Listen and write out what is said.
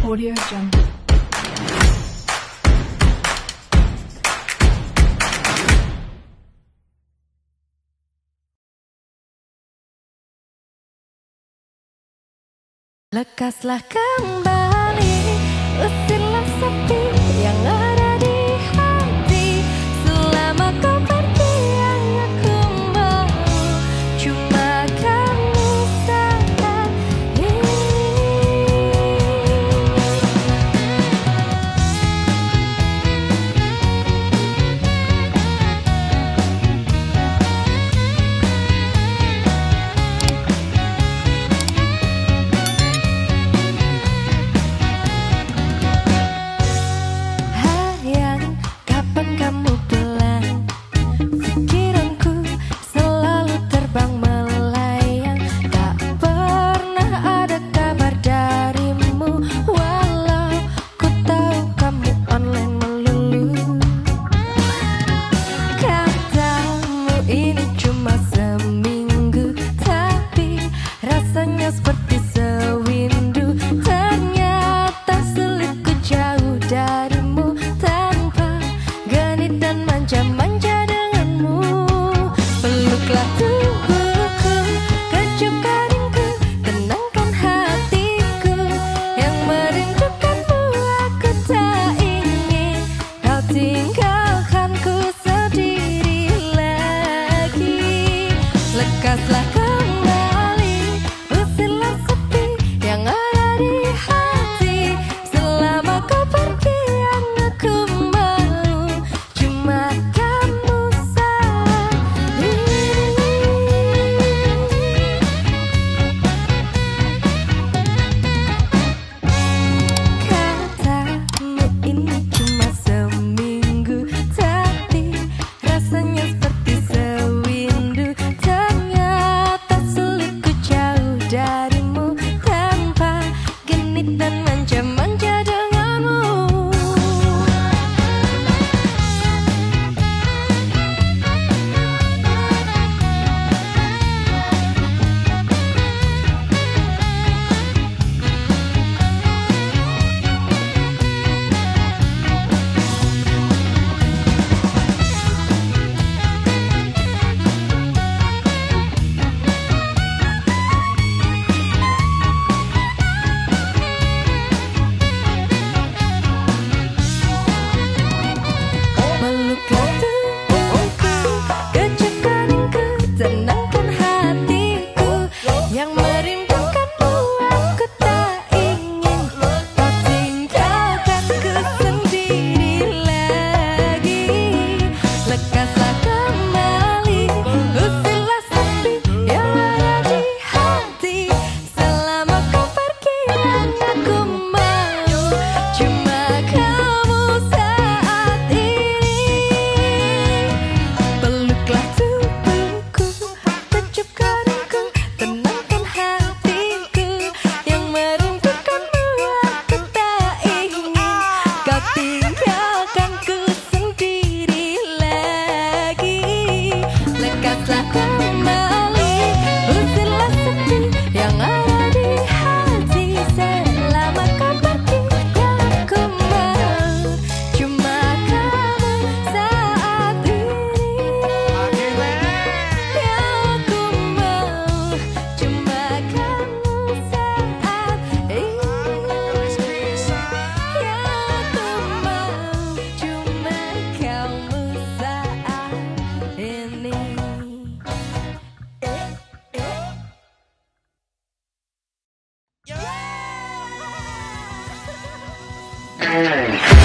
Audio Jungle. Lekaslah kembali, usirlah sepi yang ada di hati. Selama kau pergi yang aku mau cuma kamu saat ini. Kapan kamu pulang? Pikiranku selalu terbang melayang. Tak pernah ada kabar darimu, walau ku tahu kamu online melulu. Katamu ini cuma seminggu, tapi rasanya seperti sewindu. Ternyata sulit ku jauh darimu, dan manja-manja denganmu. Peluklah tubuhku, kecup keringku, tenangkan hatiku yang merindukanmu. Aku tak ingin kau tinggalkanku sendiri lagi. Lekaslah kembali, usirlah sepi yang ada di hati. Selama kau pergi yang aku darimu tanpa genit dan manja-manja denganmu. Tenangkan hatiku yang merindukanmu. Aku tak ingin kau tinggalkanku sendiri lagi. Lekaslah kembali, usirlah sepi yang ada di hati. Selama kau pergi yang aku mau cuma kamu saat ini. Peluklah tinggalkanku sendiri lagi. Lekaslah kembali, usirlah sepi yang ada di hati. Selama kau pergi yang aku mau cuma kamu saat ini. Yang aku mau cuma kamu saat ini. Yeah.